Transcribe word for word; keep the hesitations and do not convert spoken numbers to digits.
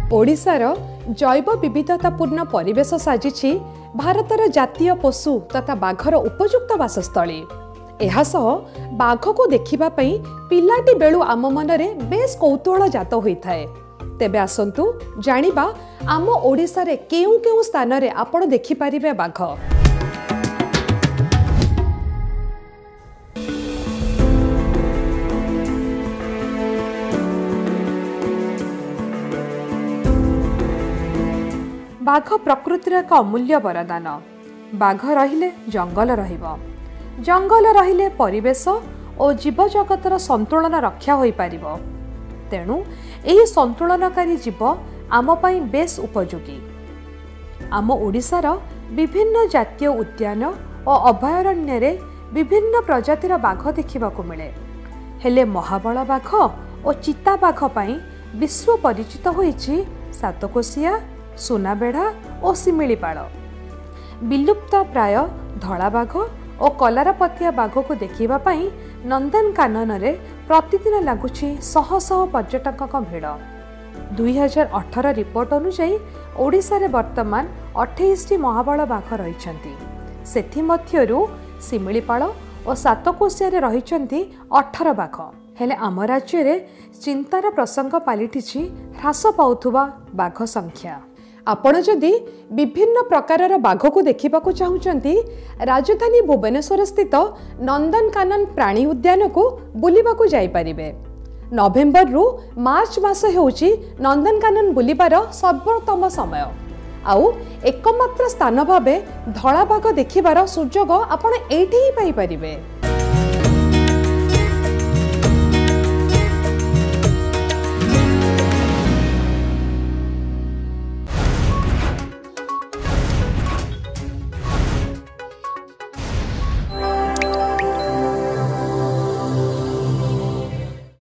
ओडिशार जैव विविधतापूर्ण परिवेश साजिछि भारतर जातीय पशु तथा बाघर उपयुक्त वासस्थली। एहासह बाघ को देखिबा पई पिलाटी बेलू आम मनरे बेस कौतूहल जात होइथाए। तेबे आसंतु जानिबा आम ओडिशा रे केउ केउ स्थान रे आपण देखि परिबे बाघ। बाघ प्रकृतिर एक अमूल्य वरदान। बाघ रहिले जंगल रहिबो, जंगल रहिले परिवेश और जीव जगतर संतुलन रक्षा होई पारिबो। तेणु एही संतुलनकारी जीव आम पई बेस उपयोगी। आम ओडिशार विभिन्न जातीय उद्यान और अभयारण्य रे विभिन्न प्रजातिर बाघ देखिबाकू मिले। हेले महाबल बाघ और चिता बाघ पई विश्व परिचित होईछि सातकोशिया, सुनाबेढ़ा और शिमिलीपाल। विलुप्त प्राय धला बाघ और कलारपतिया बाघ को देखिबा पई नंदनकानन रे प्रतिदिन लगुछि शह शह पर्यटक भीड़। दुई हजार अठर रिपोर्ट अनुसार ओडिशा रे वर्तमान अट्ठाईस टी महाबल बाघ रहिछन्ति। सेथि मध्यरु शिमिलीपाल और सातकोशिया रे रहिछन्ति अठारह बाघ। हेले आम राज्य रे चिंतार प्रसंग पलटिछि ह्रास पाउथुबा बाघ संख्या। आपण जदि विभिन्न प्रकारर बाघ को देखिबाकू चाहुचंती राजधानी भुवनेश्वर स्थित नंदनकानन प्राणी उद्यान को बुलिबाकू जाई परिबे। नवेम्बर रु मार्च मास हेउची नंदनकानन बुलिबार सर्वोत्तम समय। आउ एकमात्र स्थान भाबे धला बाघ देखिबार सुजोग आपण एठी ही पाई परिबे।